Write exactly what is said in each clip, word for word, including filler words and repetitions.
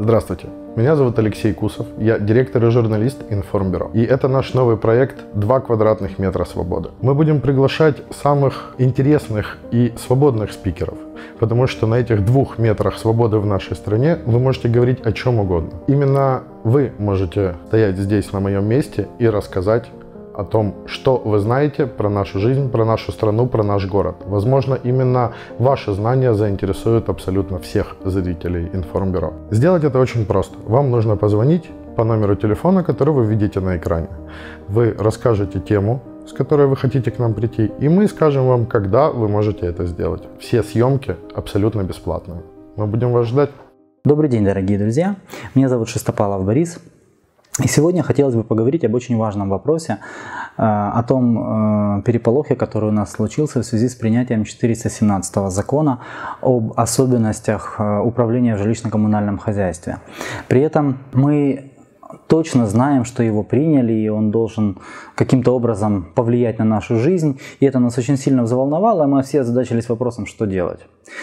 Здравствуйте, меня зовут Алексей Кусов, я директор и журналист Информбюро. И это наш новый проект «Два квадратных метра свободы». Мы будем приглашать самых интересных и свободных спикеров, потому что на этих двух метрах свободы в нашей стране вы можете говорить о чем угодно. Именно вы можете стоять здесь на моем месте и рассказать о том, что вы знаете про нашу жизнь, про нашу страну, про наш город. Возможно, именно ваши знания заинтересуют абсолютно всех зрителей Информбюро. Сделать это очень просто. Вам нужно позвонить по номеру телефона, который вы видите на экране. Вы расскажете тему, с которой вы хотите к нам прийти, и мы скажем вам, когда вы можете это сделать. Все съемки абсолютно бесплатные. Мы будем вас ждать. Добрый день, дорогие друзья. Меня зовут Шестопалов Борис. И сегодня хотелось бы поговорить об очень важном вопросе, о том переполохе, который у нас случился в связи с принятием четыреста семнадцатого закона об особенностях управления в жилищно-коммунальном хозяйстве. При этом мы точно знаем, что его приняли, и он должен каким-то образом повлиять на нашу жизнь. И это нас очень сильно взволновало, и мы все озадачились вопросом, что делать.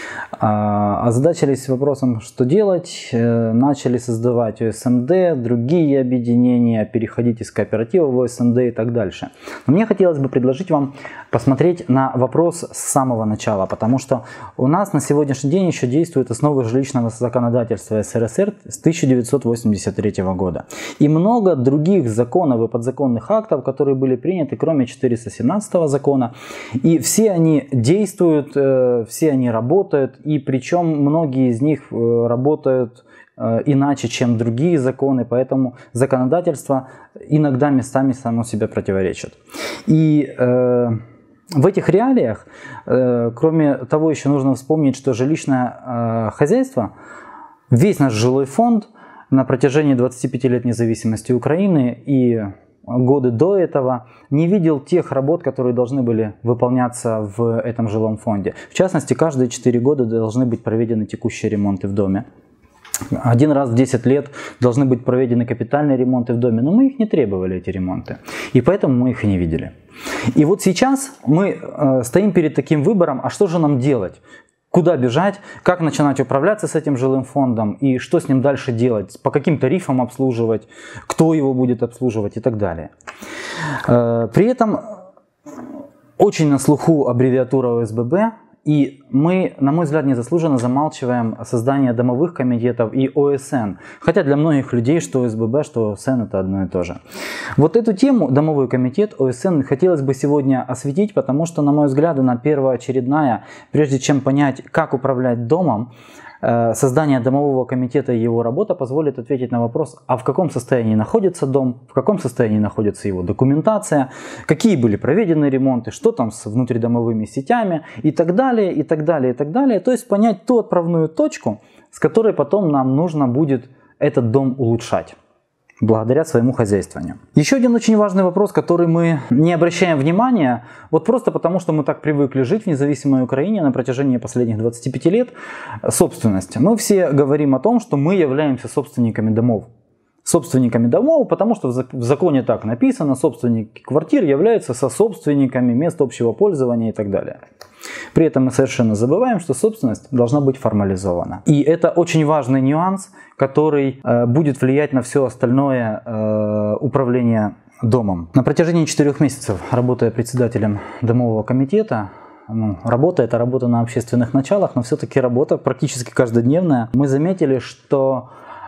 А, озадачились вопросом, что делать, начали создавать о эс эм дэ, другие объединения, переходить из кооператива в о эс эм дэ и так дальше. Но мне хотелось бы предложить вам посмотреть на вопрос с самого начала, потому что у нас на сегодняшний день еще действуют основы жилищного законодательства эс эр эс эр с тысяча девятьсот восемьдесят третьего года. И много других законов и подзаконных актов, которые были приняты, кроме четыреста семнадцатого закона. И все они действуют, все они работают, и причем многие из них работают иначе, чем другие законы, поэтому законодательство иногда местами само себе противоречит. И э, в этих реалиях, э, кроме того, еще нужно вспомнить, что жилищное э, хозяйство, весь наш жилой фонд на протяжении двадцати пяти лет независимости Украины и годы до этого не видел тех работ, которые должны были выполняться в этом жилом фонде. В частности, каждые четыре года должны быть проведены текущие ремонты в доме. Один раз в десять лет должны быть проведены капитальные ремонты в доме, но мы их не требовали, эти ремонты. И поэтому мы их и не видели. И вот сейчас мы э, стоим перед таким выбором, а что же нам делать? Куда бежать, как начинать управляться с этим жилым фондом и что с ним дальше делать, по каким тарифам обслуживать, кто его будет обслуживать и так далее. При этом очень на слуху аббревиатура о эс бэ бэ, и мы, на мой взгляд, незаслуженно замалчиваем создание домовых комитетов и о эс эн. Хотя для многих людей, что эс бэ бэ, что о эс эн это одно и то же. Вот эту тему, домовой комитет, о эс эн, хотелось бы сегодня осветить, потому что, на мой взгляд, она первоочередная. Прежде чем понять, как управлять домом, создание домового комитета и его работа позволит ответить на вопрос, а в каком состоянии находится дом, в каком состоянии находится его документация, какие были проведены ремонты, что там с внутридомовыми сетями и так далее, и так далее, и так далее. То есть понять ту отправную точку, с которой потом нам нужно будет этот дом улучшать благодаря своему хозяйствованию. Еще один очень важный вопрос, который мы не обращаем внимания, вот просто потому, что мы так привыкли жить в независимой Украине на протяжении последних двадцати пяти лет, собственность. Мы все говорим о том, что мы являемся собственниками домов. Собственниками домов, потому что в законе так написано, собственники квартир являются сособственниками мест общего пользования и так далее. При этом мы совершенно забываем, что собственность должна быть формализована. И это очень важный нюанс, который э, будет влиять на все остальное э, управление домом. На протяжении четырех месяцев, работая председателем домового комитета, ну, работа это работа на общественных началах, но все-таки работа практически каждодневная, мы заметили, что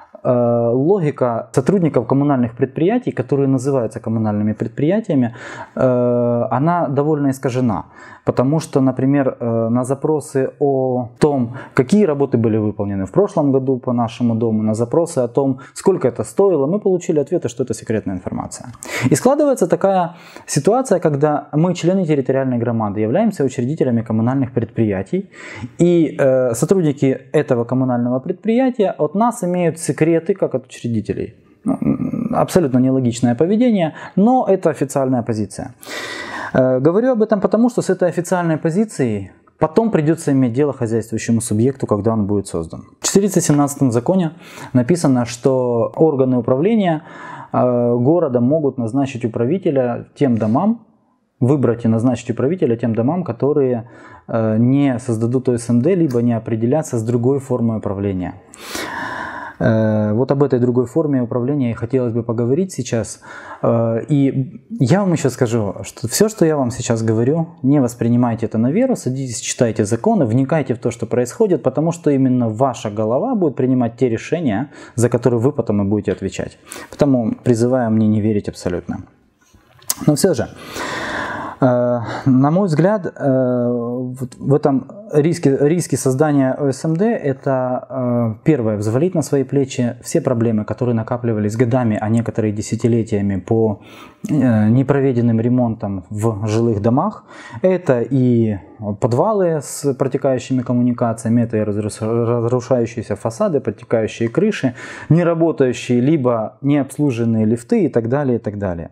логика сотрудников коммунальных предприятий, которые называются коммунальными предприятиями, она довольно искажена. Потому что, например, на запросы о том, какие работы были выполнены в прошлом году по нашему дому, на запросы о том, сколько это стоило, мы получили ответы, что это секретная информация. И складывается такая ситуация, когда мы, члены территориальной громады, являемся учредителями коммунальных предприятий, и сотрудники этого коммунального предприятия от нас имеют секреты, как от учредителей. Абсолютно нелогичное поведение, но это официальная позиция. Говорю об этом потому, что с этой официальной позицией потом придется иметь дело хозяйствующему субъекту, когда он будет создан. В четыреста семнадцатом законе написано, что органы управления города могут назначить управителя тем домам, выбрать и назначить управителя тем домам, которые не создадут о эс эм дэ, либо не определятся с другой формой управления. Вот об этой другой форме управления хотелось бы поговорить сейчас. И я вам еще скажу, что все, что я вам сейчас говорю, не воспринимайте это на веру, садитесь, читайте законы, вникайте в то, что происходит, потому что именно ваша голова будет принимать те решения, за которые вы потом и будете отвечать. Потому призываю мне не верить абсолютно. Но все же, на мой взгляд, в этом риске, риске создания о эс эм дэ это первое, взвалить на свои плечи все проблемы, которые накапливались годами, а некоторые десятилетиями по непроведенным ремонтам в жилых домах. Это и подвалы с протекающими коммуникациями, это и разрушающиеся фасады, протекающие крыши, неработающие либо необслуженные лифты и так далее, и так далее.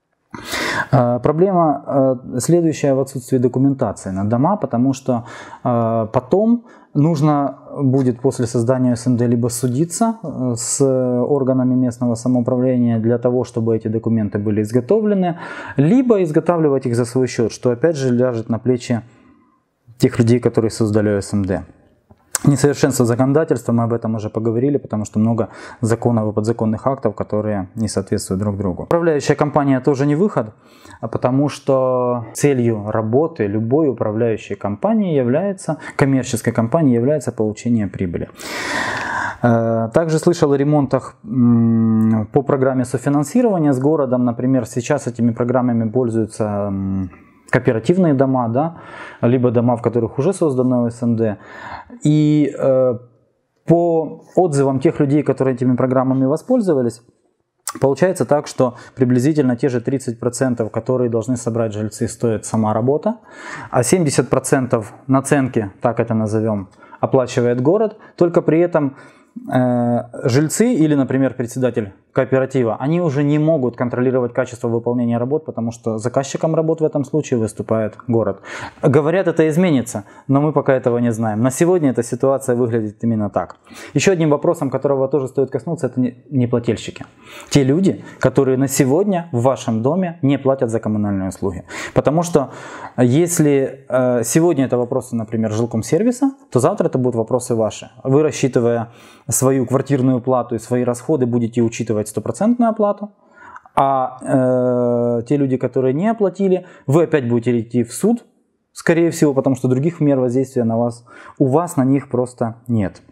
Проблема следующая в отсутствии документации на дома, потому что потом нужно будет после создания о эс эм дэ либо судиться с органами местного самоуправления для того, чтобы эти документы были изготовлены, либо изготавливать их за свой счет, что опять же ляжет на плечи тех людей, которые создали о эс эм дэ. Несовершенство законодательства, мы об этом уже поговорили, потому что много законов и подзаконных актов, которые не соответствуют друг другу. Управляющая компания тоже не выход, потому что целью работы любой управляющей компании является, коммерческой компании является получение прибыли. Также слышал о ремонтах по программе софинансирования с городом. Например, сейчас этими программами пользуются кооперативные дома, да, либо дома, в которых уже создано о эс эм дэ. И э, по отзывам тех людей, которые этими программами воспользовались, получается так, что приблизительно те же тридцать процентов, которые должны собрать жильцы, стоит сама работа, а семьдесят процентов наценки, так это назовем, оплачивает город, только при этом э, жильцы или, например, председатель кооператива, они уже не могут контролировать качество выполнения работ, потому что заказчиком работ в этом случае выступает город. Говорят, это изменится, но мы пока этого не знаем. На сегодня эта ситуация выглядит именно так. Еще одним вопросом, которого тоже стоит коснуться, это неплательщики. Те люди, которые на сегодня в вашем доме не платят за коммунальные услуги. Потому что если сегодня это вопросы, например, жилкомсервиса, то завтра это будут вопросы ваши. Вы, рассчитывая свою квартирную плату и свои расходы, будете учитывать стопроцентную оплату, а э, те люди, которые не оплатили, вы опять будете идти в суд, скорее всего, потому что других мер воздействия на вас, у вас на них просто нет.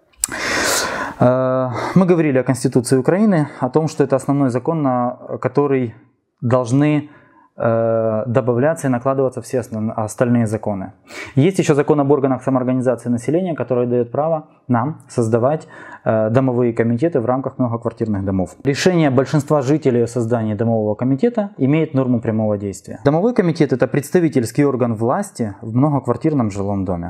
Э, мы говорили о Конституции Украины, о том, что это основной закон, на который должны добавляться и накладываться все остальные законы. Есть еще закон об органах самоорганизации населения, который дает право нам создавать домовые комитеты в рамках многоквартирных домов. Решение большинства жителей о создании домового комитета имеет норму прямого действия. Домовой комитет – это представительский орган власти в многоквартирном жилом доме.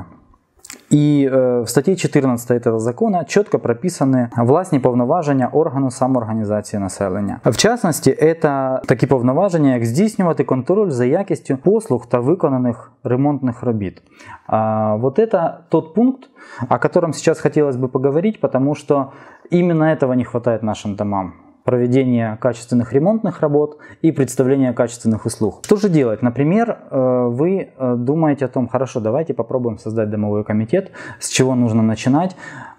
І в статті чотирнадцятій этого закона чітко прописані власні повноваження органу самоорганізації населення. В частності, це такі повноваження, як здійснювати контроль за якістю послуг та виконаних ремонтних робіт. А вот это тот пункт, о котором сейчас хотелось бы поговорить, потому что именно этого не хватает нашим домам. Проведение качественных ремонтных работ и представление качественных услуг. Что же делать? Например, вы думаете о том, хорошо, давайте попробуем создать домовой комитет, с чего нужно начинать.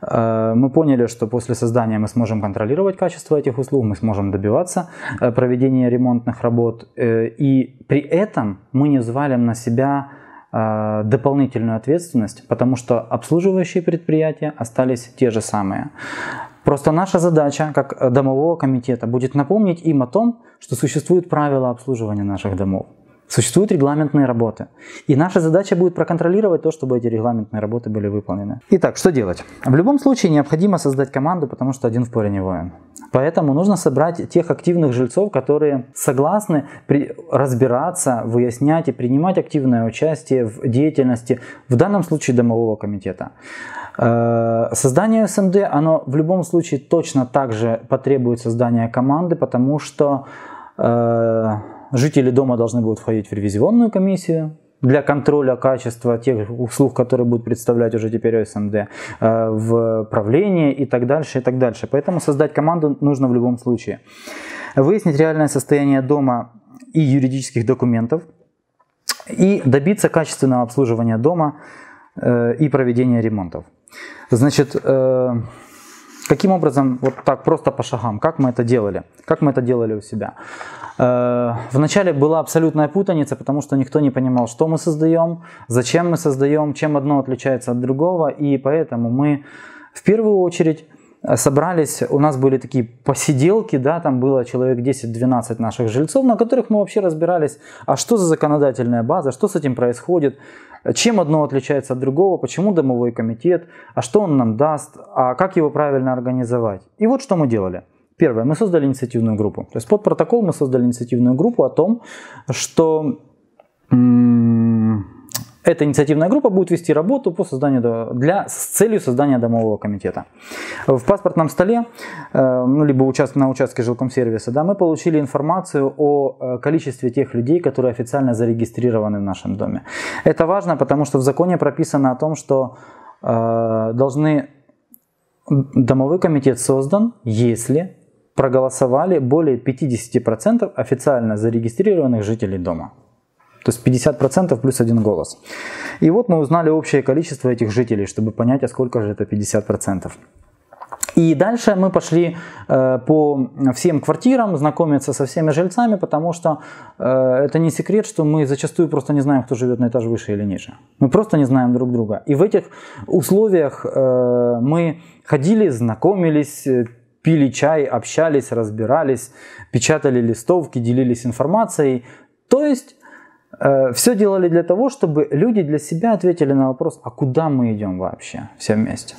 Мы поняли, что после создания мы сможем контролировать качество этих услуг, мы сможем добиваться проведения ремонтных работ, и при этом мы не взвалим на себя дополнительную ответственность, потому что обслуживающие предприятия остались те же самые. Просто наша задача, как домового комитета, будет напомнить им о том, что существуют правила обслуживания наших домов. Существуют регламентные работы. И наша задача будет проконтролировать то, чтобы эти регламентные работы были выполнены. Итак, что делать? В любом случае необходимо создать команду, потому что один в поле не воин. Поэтому нужно собрать тех активных жильцов, которые согласны при... разбираться, выяснять и принимать активное участие в деятельности, в данном случае домового комитета. Создание эс эм дэ, оно в любом случае точно так же потребует создания команды, потому что э, жители дома должны будут входить в ревизионную комиссию для контроля качества тех услуг, которые будут представлять уже теперь о эс эм дэ, э, в правление и так дальше, и так дальше. Поэтому создать команду нужно в любом случае. Выяснить реальное состояние дома и юридических документов и добиться качественного обслуживания дома э, и проведения ремонтов. Значит, Каким образом, вот так просто по шагам, как мы это делали? Как мы это делали у себя? Вначале была абсолютная путаница, потому что никто не понимал, что мы создаем, зачем мы создаем, чем одно отличается от другого. И поэтому мы в первую очередь собрались, у нас были такие посиделки, да, там было человек десять-двенадцать наших жильцов, на которых мы вообще разбирались, а что за законодательная база, что с этим происходит, чем одно отличается от другого, почему домовой комитет, а что он нам даст, а как его правильно организовать. И вот что мы делали. Первое, мы создали инициативную группу. То есть под протокол мы создали инициативную группу о том, что эта инициативная группа будет вести работу по созданию для, с целью создания домового комитета. В паспортном столе, ну, либо участ, на участке жилкомсервиса, да, мы получили информацию о количестве тех людей, которые официально зарегистрированы в нашем доме. Это важно, потому что в законе прописано о том, что э, должны, домовой комитет создан, если проголосовали более пятидесяти процентов официально зарегистрированных жителей дома. То есть пятьдесят процентов плюс один голос. И вот мы узнали общее количество этих жителей, чтобы понять, а сколько же это пятьдесят процентов. И дальше мы пошли э, по всем квартирам знакомиться со всеми жильцами, потому что э, это не секрет, что мы зачастую просто не знаем, кто живет на этаж выше или ниже. Мы просто не знаем друг друга. И в этих условиях э, мы ходили, знакомились, пили чай, общались, разбирались, печатали листовки, делились информацией. То есть э, все делали для того, чтобы люди для себя ответили на вопрос, а куда мы идем вообще все вместе.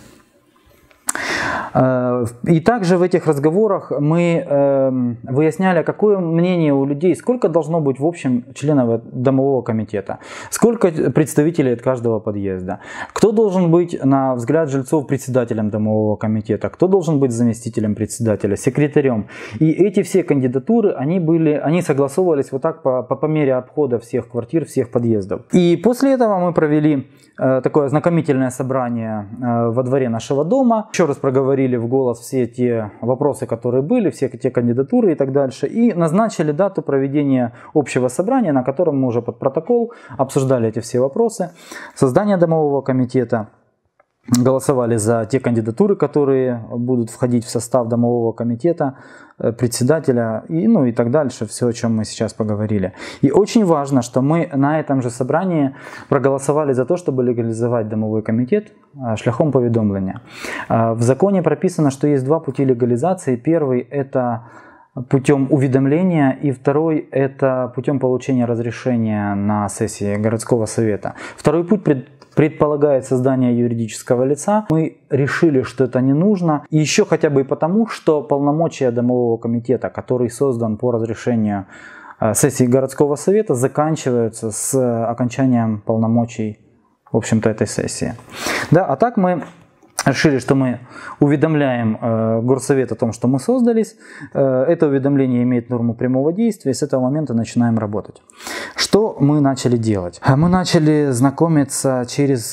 И также в этих разговорах мы выясняли, какое мнение у людей, сколько должно быть в общем членов домового комитета, сколько представителей от каждого подъезда, кто должен быть, на взгляд жильцов, председателем домового комитета, кто должен быть заместителем председателя, секретарем. И эти все кандидатуры, они, были, они согласовывались вот так по, по, по мере обхода всех квартир, всех подъездов. И после этого мы провели такое ознакомительное собрание во дворе нашего дома. Еще раз проговорили в голос все те вопросы, которые были, все те кандидатуры и так дальше. И назначили дату проведения общего собрания, на котором мы уже под протокол обсуждали эти все вопросы. Создание домового комитета. Голосовали за те кандидатуры, которые будут входить в состав домового комитета, председателя и, ну, и так дальше, все, о чем мы сейчас поговорили. И очень важно, что мы на этом же собрании проголосовали за то, чтобы легализовать домовой комитет шляхом поведомления. В законе прописано, что есть два пути легализации. Первый – это путем уведомления, и второй – это путем получения разрешения на сессии городского совета. Второй путь пред предполагает создание юридического лица. Мы решили, что это не нужно. И еще хотя бы и потому, что полномочия домового комитета, который создан по разрешению сессии городского совета, заканчиваются с окончанием полномочий, в общем-то, этой сессии. Да, а так мы решили, что мы уведомляем э, горсовет о том, что мы создались. Э, это уведомление имеет норму прямого действия, и с этого момента начинаем работать. Что мы начали делать? Мы начали знакомиться через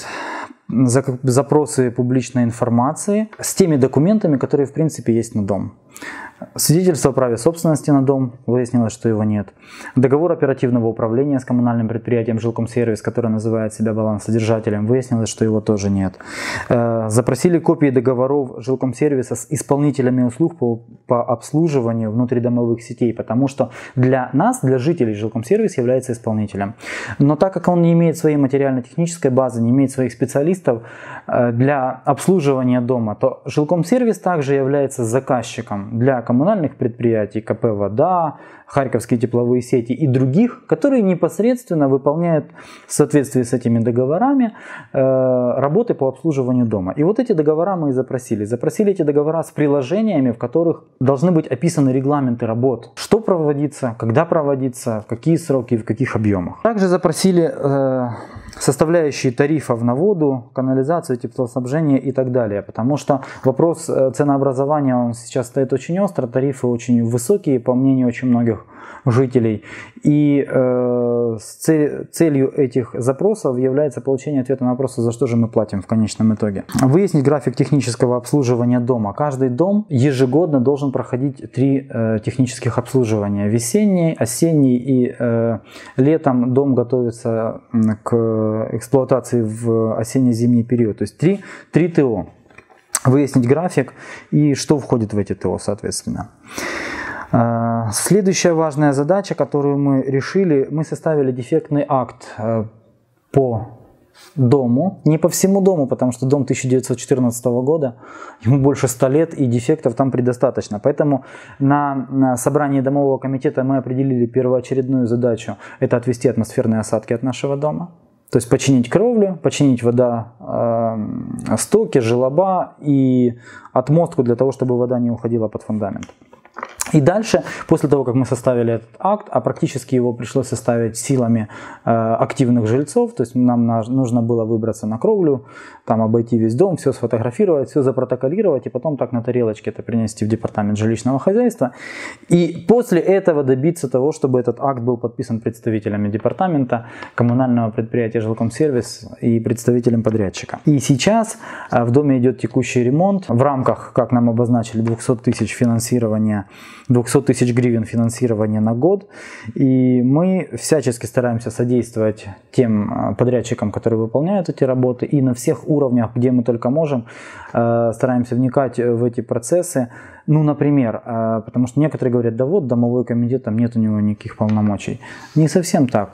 запросы публичной информации с теми документами, которые в принципе есть на дом. Свидетельство о праве собственности на дом, выяснилось, что его нет. Договор оперативного управления с коммунальным предприятием «Жилкомсервис», который называет себя балансодержателем, выяснилось, что его тоже нет. Запросили копии договоров «Жилкомсервиса» с исполнителями услуг по, по обслуживанию внутридомовых сетей, потому что для нас, для жителей, «Жилкомсервис» является исполнителем. Но так как он не имеет своей материально-технической базы, не имеет своих специалистов для обслуживания дома, то «Жилкомсервис» также является заказчиком для коммунальных предприятий, ка пэ «Вода», Харьковские тепловые сети и других, которые непосредственно выполняют в соответствии с этими договорами э, работы по обслуживанию дома. И вот эти договора мы и запросили. Запросили эти договора с приложениями, в которых должны быть описаны регламенты работ. Что проводится, когда проводится, в какие сроки, в каких объемах. Также запросили э, составляющие тарифов на воду, канализацию, теплоснабжение и так далее. Потому что вопрос ценообразования он сейчас стоит очень остро, тарифы очень высокие, по мнению очень многих жителей. И э, цель, целью этих запросов является получение ответа на вопрос, за что же мы платим в конечном итоге. Выяснить график технического обслуживания дома. Каждый дом ежегодно должен проходить три э, технических обслуживания. Весенний, осенний и э, летом дом готовится к эксплуатации в осенне-зимний период. То есть три, три тэ о. выяснить график и что входит в эти ТО, соответственно. Следующая важная задача, которую мы решили, мы составили дефектный акт по дому, не по всему дому, потому что дом тысяча девятьсот четырнадцатого года, ему больше ста лет и дефектов там предостаточно. Поэтому на, на собрании домового комитета мы определили первоочередную задачу, это отвести атмосферные осадки от нашего дома. То есть починить кровлю, починить водостоки, желоба и отмостку для того, чтобы вода не уходила под фундамент. И дальше, после того, как мы составили этот акт, а практически его пришлось составить силами э, активных жильцов, то есть нам на, нужно было выбраться на кровлю, там обойти весь дом, все сфотографировать, все запротоколировать и потом так на тарелочке это принести в департамент жилищного хозяйства. И после этого добиться того, чтобы этот акт был подписан представителями департамента, коммунального предприятия «Жилкомсервис» и представителем подрядчика. И сейчас э, в доме идет текущий ремонт в рамках, как нам обозначили, двести тысяч финансирования, двести тысяч гривен финансирования на год, и мы всячески стараемся содействовать тем подрядчикам, которые выполняют эти работы, и на всех уровнях, где мы только можем, стараемся вникать в эти процессы. Ну, например, потому что некоторые говорят, да вот, домовой комитет, там нет у него никаких полномочий. Не совсем так.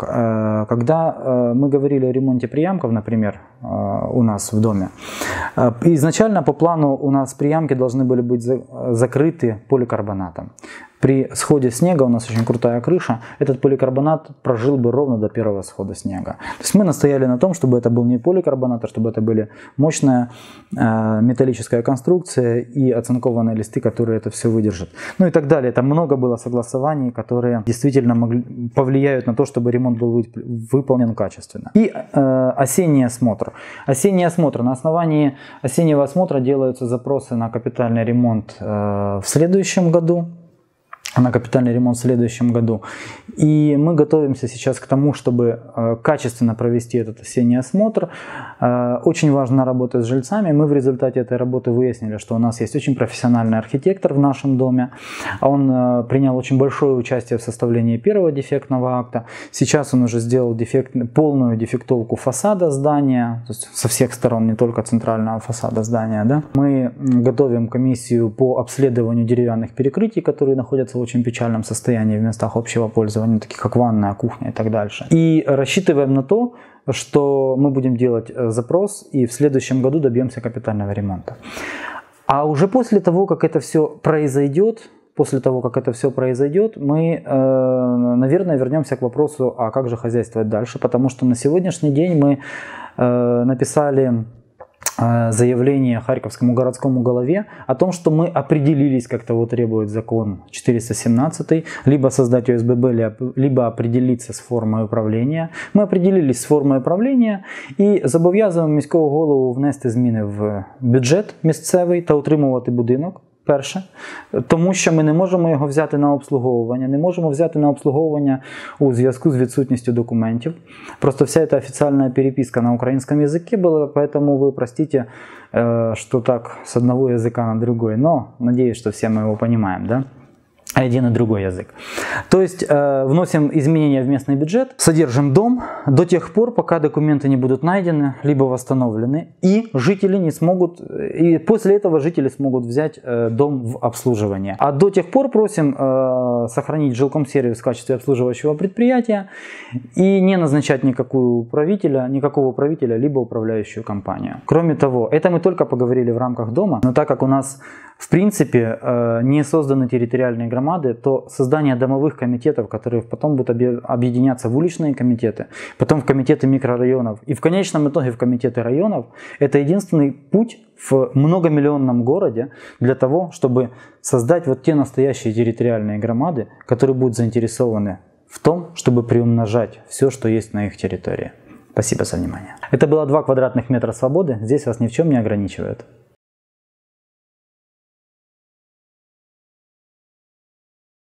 Когда мы говорили о ремонте приямков, например, у нас в доме, изначально по плану у нас приямки должны были быть закрыты поликарбонатом. При сходе снега, у нас очень крутая крыша, этот поликарбонат прожил бы ровно до первого схода снега. То есть мы настояли на том, чтобы это был не поликарбонат, а чтобы это были мощная э, металлическая конструкция и оцинкованные листы, которые это все выдержат. Ну и так далее. Там много было согласований, которые действительно могли, повлияют на то, чтобы ремонт был выполнен качественно. И э, осенний осмотр. Осенний осмотр. На основании осеннего осмотра делаются запросы на капитальный ремонт э, в следующем году. на капитальный ремонт в следующем году. И мы готовимся сейчас к тому, чтобы качественно провести этот осенний осмотр. Очень важна работа с жильцами. Мы в результате этой работы выяснили, что у нас есть очень профессиональный архитектор в нашем доме. Он принял очень большое участие в составлении первого дефектного акта. Сейчас он уже сделал дефект, полную дефектовку фасада здания, то есть со всех сторон, не только центрального фасада здания. Да? Мы готовим комиссию по обследованию деревянных перекрытий, которые находятся в очень печальном состоянии в местах общего пользования, таких как ванная, кухня и так дальше. И рассчитываем на то, что мы будем делать запрос и в следующем году добьемся капитального ремонта. А уже после того, как это все произойдет, после того, как это все произойдет, мы, э, наверное, вернемся к вопросу, а как же хозяйствовать дальше, потому что на сегодняшний день мы э, написали заявление Харьковскому городскому голове о том, что мы определились, как того требует закон четыреста семнадцатый, либо создать О С Б Б, либо определиться с формой управления. Мы определились с формой управления і зобов'язуємо міського голову внести зміни в бюджет місцевий та утримувати будинок. Перше, тому що ми не можемо його взяти на обслуговування, не можемо взяти на обслуговування у зв'язку з відсутністю документів. Просто вся эта официальная переписка на украинском языке была, поэтому вы простите, что так с одного языка на другой, но надеюсь, что все мы его понимаем, да? Один и другой язык. То есть э, вносим изменения в местный бюджет, содержим дом до тех пор, пока документы не будут найдены, либо восстановлены, и жители не смогут, и после этого жители смогут взять э, дом в обслуживание. А до тех пор просим э, сохранить Жилкомсервис в качестве обслуживающего предприятия и не назначать никакого управителя, никакого управителя, либо управляющую компанию. Кроме того, это мы только поговорили в рамках дома, но так как у нас в принципе не созданы территориальные громады, то создание домовых комитетов, которые потом будут объединяться в уличные комитеты, потом в комитеты микрорайонов и в конечном итоге в комитеты районов, это единственный путь в многомиллионном городе для того, чтобы создать вот те настоящие территориальные громады, которые будут заинтересованы в том, чтобы приумножать все, что есть на их территории. Спасибо за внимание. Это было два квадратных метра свободы, здесь вас ни в чем не ограничивают.